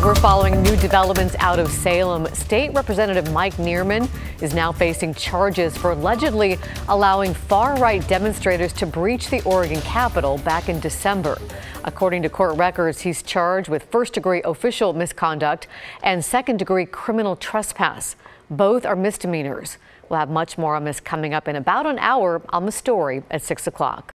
We're following new developments out of Salem. State Representative Mike Neerman is now facing charges for allegedly allowing far-right demonstrators to breach the Oregon Capitol back in December. According to court records, he's charged with first-degree official misconduct and second-degree criminal trespass. Both are misdemeanors. We'll have much more on this coming up in about an hour on The Story at 6 o'clock.